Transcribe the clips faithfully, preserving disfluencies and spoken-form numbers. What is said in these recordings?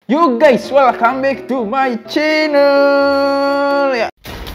Yo guys, welcome back to my channel ya.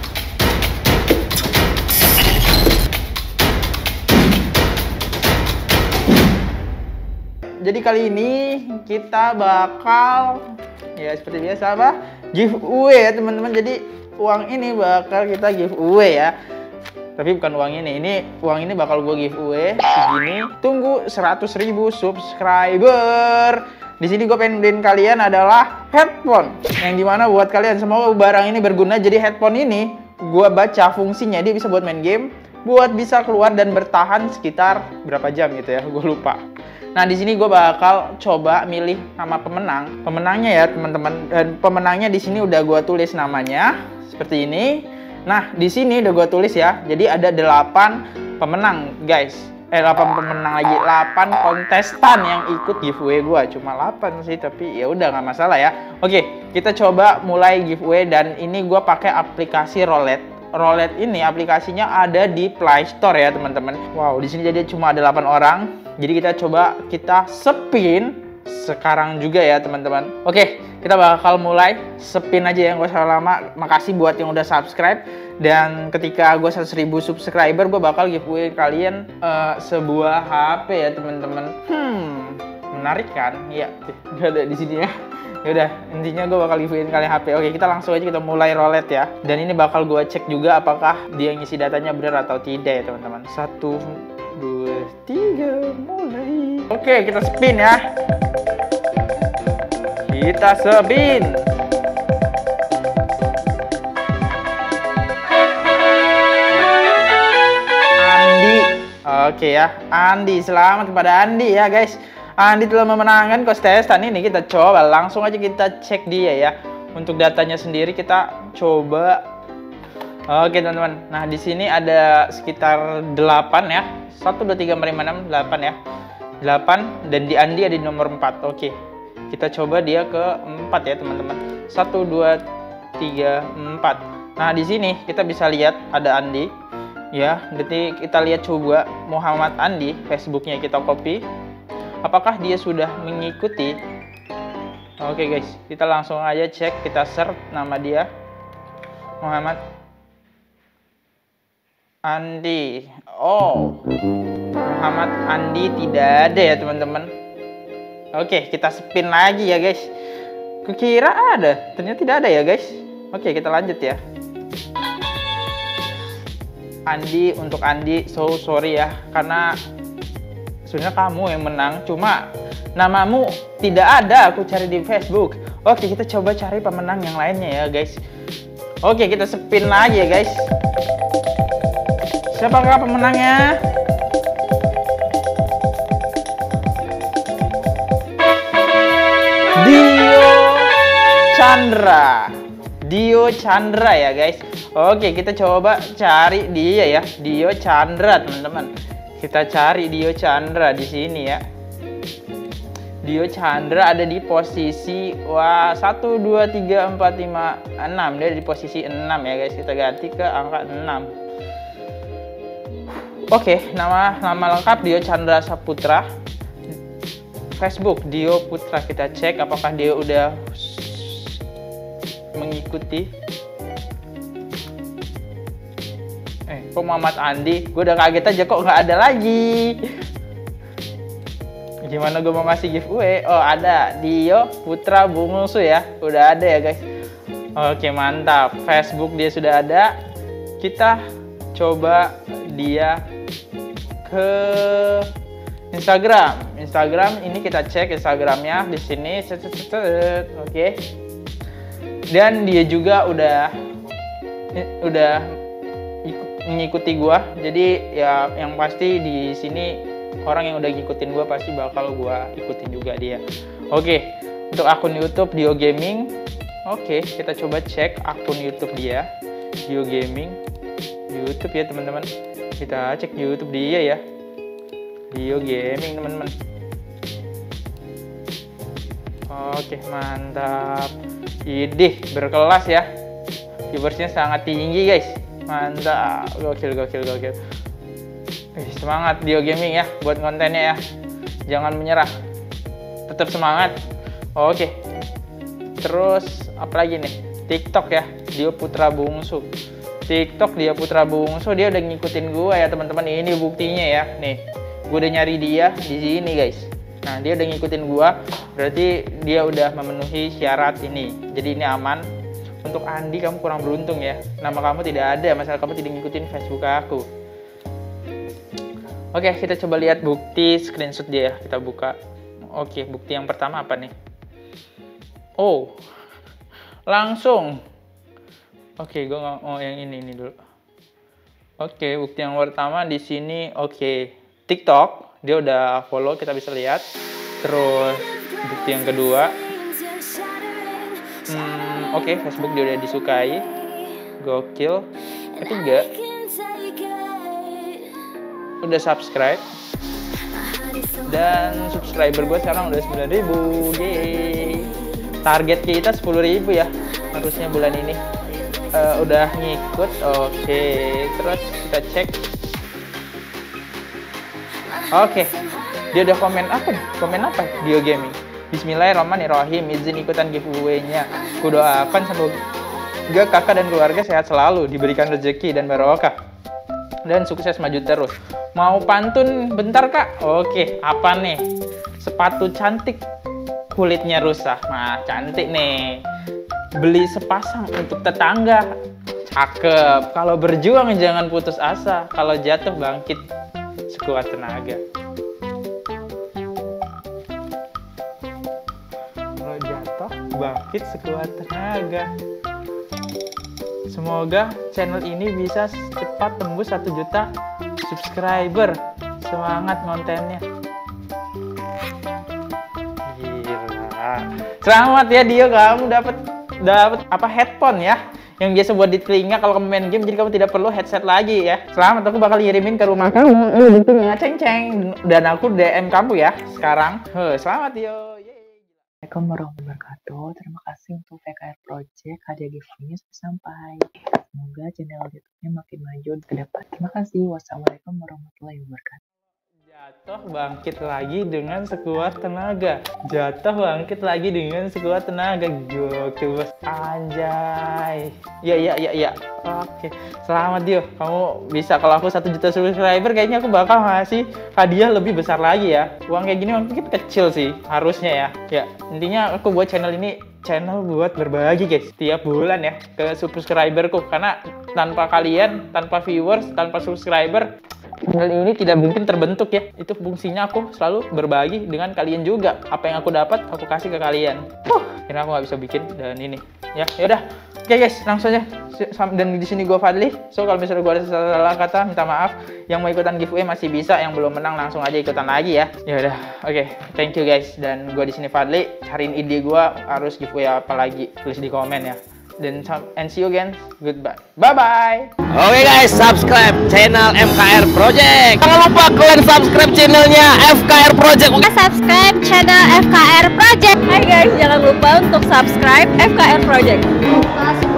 Jadi kali ini kita bakal ya seperti biasa apa? Giveaway ya teman-teman. Jadi uang ini bakal kita giveaway ya. Tapi bukan uang ini. Ini uang ini bakal gue giveaway segini. Tunggu seratus ribu subscriber. Di sini gue pengen beliin kalian adalah headphone yang dimana buat kalian semua barang ini berguna. Jadi headphone ini gue baca fungsinya dia bisa buat main game, buat bisa keluar dan bertahan sekitar berapa jam gitu ya, gue lupa. Nah di sini gue bakal coba milih nama pemenang, pemenangnya ya teman-teman. Dan pemenangnya di sini udah gue tulis namanya seperti ini. Nah di sini udah gue tulis ya. Jadi ada delapan pemenang guys. Eh delapan pemenang lagi, delapan kontestan yang ikut giveaway gue. Cuma delapan sih, tapi ya udah nggak masalah ya. Oke, kita coba mulai giveaway dan ini gue pakai aplikasi Roulette. Roulette ini aplikasinya ada di Play Store ya teman-teman. Wow, di sini jadi cuma ada delapan orang. Jadi kita coba kita spin sekarang juga ya teman-teman. Oke, kita bakal mulai spin aja ya, gak usah lama. Makasih buat yang udah subscribe. Dan ketika gue seratus ribu subscriber, gue bakal giveaway kalian uh, sebuah H P ya teman-teman. Hmm, menarik kan? Iya, gak ada di sini ya. Yaudah, intinya gue bakal giveaway kalian H P. Oke, kita langsung aja kita mulai roulette ya. Dan ini bakal gue cek juga apakah dia ngisi datanya benar atau tidak ya teman-teman. Satu, dua, tiga, mulai. Oke, kita spin ya. Kita spin. Oke ya, Andi, selamat kepada Andi ya guys. Andi telah memenangkan kontestan ini. Kita coba langsung aja kita cek dia ya. Untuk datanya sendiri kita coba. Oke teman-teman. Nah di sini ada sekitar delapan ya. Satu, dua, tiga, empat, lima, enam, delapan ya. Delapan dan di Andi ada di nomor empat. Oke. Kita coba dia ke empat ya teman-teman. Satu, dua, tiga, empat. Nah di sini kita bisa lihat ada Andi. Ya, nanti kita lihat coba Muhammad Andi, Facebooknya kita copy. Apakah dia sudah mengikuti? Oke guys, kita langsung aja cek, kita search nama dia. Muhammad Andi. Oh, Muhammad Andi tidak ada ya teman-teman. Oke, kita spin lagi ya guys. Kukira ada, ternyata tidak ada ya guys. Oke, kita lanjut ya. Andi, untuk Andi, so sorry ya, karena sebenarnya kamu yang menang, cuma namamu tidak ada, aku cari di Facebook. Oke, kita coba cari pemenang yang lainnya ya guys. Oke, kita spin lagi ya guys. Siapakah pemenangnya? Dio Chandra. Dio Chandra ya guys. Oke, kita coba cari dia ya, Dio Chandra teman-teman. Kita cari Dio Chandra di sini ya. Dio Chandra ada di posisi wah satu, dua, tiga, empat, lima, enam. Dia ada di posisi enam ya guys. Kita ganti ke angka enam. Oke, nama nama lengkap Dio Chandra Saputra. Facebook Dio Putra, kita cek apakah dia udah mengikuti. Eh, kok Muhammad Andi? Gue udah kaget aja kok nggak ada lagi. Gimana gue mau ngasih giveaway? Oh ada, Dio Putra Bungsu ya. Udah ada ya guys. Oke mantap. Facebook dia sudah ada. Kita coba dia ke Instagram. Instagram ini kita cek Instagramnya di sini. Oke. Dan dia juga udah udah mengikuti gua. Jadi ya yang pasti di sini orang yang udah ngikutin gua pasti bakal gua ikutin juga dia. Oke, untuk akun YouTube Dio Gaming. Oke, kita coba cek akun YouTube dia. Dio Gaming YouTube ya teman-teman. Kita cek YouTube dia ya. Dio Gaming teman-teman. Oke, mantap. Idih, berkelas ya. Viewersnya sangat tinggi guys. Mantap, gokil, gokil, gokil. Eh, semangat Dio Gaming ya buat kontennya ya. Jangan menyerah. Tetap semangat. Oke. Terus apalagi nih? TikTok ya, Dio Putra Bungsu. TikTok dia Putra Bungsu, dia udah ngikutin gue ya teman-teman. Ini buktinya ya, nih. Gue udah nyari dia di sini guys. Nah, dia udah ngikutin gue, berarti dia udah memenuhi syarat ini. Jadi ini aman. Untuk Andi, kamu kurang beruntung ya. Nama kamu tidak ada, masalah kamu tidak ngikutin Facebook aku. Oke, kita coba lihat bukti screenshot dia ya. Kita buka. Oke, bukti yang pertama apa nih? Oh, langsung. Oke, gue nggak mau yang ini ini dulu. Oke, bukti yang pertama di sini. Oke, TikTok dia udah follow, kita bisa lihat. Terus bukti yang kedua, hmm, oke, Facebook dia udah disukai. Gokil. Ketiga, udah subscribe. Dan subscriber gue sekarang udah sembilan ribu. Yeay. Target kita sepuluh ribu ya harusnya bulan ini. Uh, udah ngikut. Oke, terus kita cek. Oke, dia udah komen apa nih? Komen apa? Dio Gaming. Bismillahirrahmanirrahim, izin ikutan giveaway-nya. Kudoakan semoga kakak dan keluarga sehat selalu, diberikan rezeki dan barokah, dan sukses maju terus. Mau pantun bentar kak? Oke, apa nih? Sepatu cantik, kulitnya rusak. Nah, cantik nih. Beli sepasang untuk tetangga. Cakep. Kalau berjuang jangan putus asa. Kalau jatuh bangkit sekuat tenaga. Kalau jatuh bangkit sekuat tenaga. Semoga channel ini bisa cepat tembus satu juta subscriber. Semangat kontennya. Gila. Selamat ya Dio, kamu dapat dapat apa headphone ya? Yang biasa buat di telinga kalau kamu main game, jadi kamu tidak perlu headset lagi ya. Selamat, aku bakal ngirimin ke rumah kamu. Ini buktinya, ceng ceng. Dan aku D M kamu ya sekarang. Huh, selamat Dio. Assalamualaikum warahmatullahi wabarakatuh. Terima kasih untuk V K R Project, hadiah giveaway-nya sudah sampai. Semoga channel YouTube-nya makin maju ke depan. Terima kasih. Wassalamualaikum warahmatullahi wabarakatuh. Jatuh bangkit lagi dengan sekuat tenaga. Jatuh bangkit lagi dengan sekuat tenaga. Gokil bos. Anjay. Ya ya ya ya. Oke. Selamat Dio. Kamu bisa, kalau aku satu juta subscriber kayaknya aku bakal ngasih hadiah lebih besar lagi ya. Uang kayak gini mungkin kecil sih harusnya ya. Ya, intinya aku buat channel ini channel buat berbagi guys tiap bulan ya ke subscriberku, karena tanpa kalian, tanpa viewers, tanpa subscriber, channel ini tidak mungkin terbentuk ya. Itu fungsinya aku selalu berbagi dengan kalian juga. Apa yang aku dapat aku kasih ke kalian. Huh, karena aku nggak bisa bikin dan ini. Ya, yaudah. Oke guys, langsung aja. Dan di sini gue Fadli. So kalau misalnya gue ada salah kata, minta maaf. Yang mau ikutan giveaway masih bisa. Yang belum menang langsung aja ikutan lagi ya. Ya udah. Oke, thank you guys. Dan gue di sini Fadli. Cariin ide gue harus giveaway apa lagi. Tulis di komen ya. Dan and see you again. Goodbye. Bye-bye. Oke guys, subscribe channel F K R Project. Jangan lupa kalian subscribe channelnya F K R Project. Subscribe channel F K R Project. Hai guys, jangan lupa untuk subscribe F K R Project.